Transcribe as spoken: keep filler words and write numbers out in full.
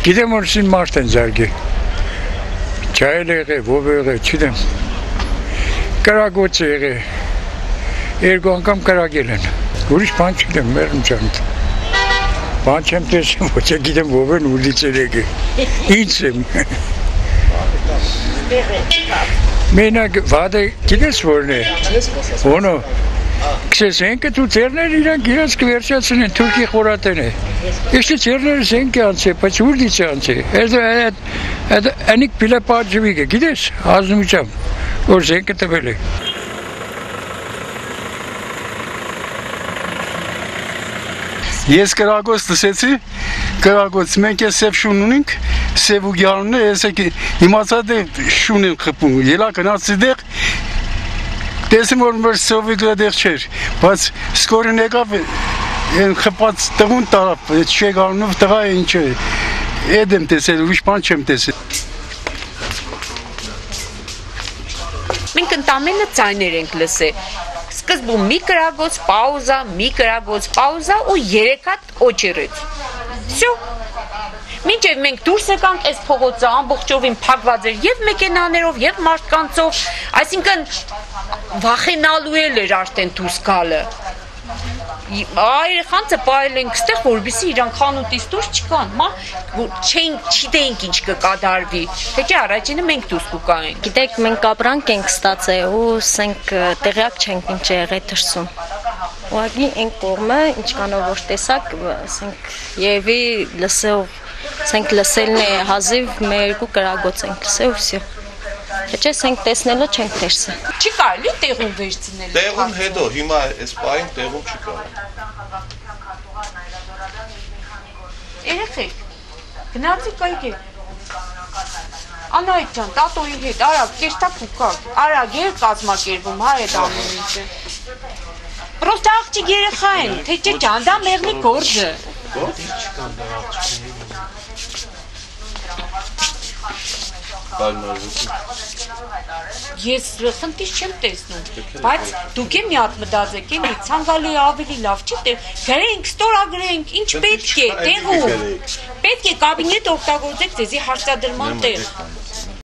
Գիտեմ որ սին մարդ են զարգել։ Չայել եղե, ով եղե, չգիտեմ։ Կրագոց եղե։ Երկու անգամ կրագել են։ Ուրիշ բան չգիտեմ, մերն չանդ։ Բան չեմ տեսեմ, ոչ գիտեմ ով են ուլից էր եկել։ Ինչ եմ։ Մենակ վադը գիտես որն է։ Ոնո։ Քսես ենքը դու ծերներ իրանք իրենց կվերջացնեն թուրքի խորատեն է։ Ještě ծերները զենք է անցե, բայց ուրդից է անցե։ Այդ անիկ պիլեպաջվիկ է, գիտես, ազնումիչամ, որ զենքը տվել է։ Ես կրագոց լսեցի, կրագոց, մենք է սև շուն ունինք, սև ու գյանուն է, ես է իմացատ է շուն են խպում, ելա կնացի դեղ, տեսեմ որ մեր սովի գրադեղ չեր, բայց սկորին եկավ, են խպած տղուն տարավ, չեգանունով տղա է ինչ է, էդ եմ տեսել, ուրիշ բան չեմ տեսել։ Մենք ընդամենը ձայներ ենք լսել, սկզբում մի կրագոց, պաուզա, մի կրագոց, պաուզա ու երեք հատ օջերեց։ Всё։ Մինչև մենք դուրս եկանք այս փողոցը ամբողջովին փակված էր եւ մեքենաներով եւ մարդկանցով, այսինքն վախենալու էր արդեն դուրս գալը։ Երեխանցը պահել ենք ստեղ, որովհետեւ իրանք խանութից դուրս չկան, մա չեն չգիտենք ինչ կկատարվի։ Թե չէ առաջինը մենք դուրս կգայինք։ Գիտեք, մենք ապրանք ենք ստացել ու սենք տեղյակ չենք ինչ է եղել դրսում։ Ուղղակի այն կողմը ինչ կանով որ տեսակ, սենք եւի լսելով, սենք լսելն է հազիվ մեր երկու կրագոց ենք լսել ու всё։ Թե չէ սենք տեսնելը չենք տեսել։ Չի կարելի տեղում վերցնել։ Տեղում հետո, հիմա այս պահին տեղում չի կարելի։ Երեխեք, գնացիք այգել։ Անահիտ ջան, տատոյի հետ, արագ, կերտակ ու կակ, արագ էր կազմակերպում, հա այդ ամեն ինչը։ Պրոստը աղջիկ երեխա են, թե չէ ջան, դա մեղնի գործը։ Գործ չկան դա աղջիկների։ Ես խնդիր չեմ տեսնում, բայց դուք եմ մի հատ մտածեք, էլի ցանկալի ավելի լավ չի, գրենք, ստորագրենք, ինչ պետք է, տեղում։ Պետք է կաբինետ օգտագործեք ձեզի հարցադրման տեղ։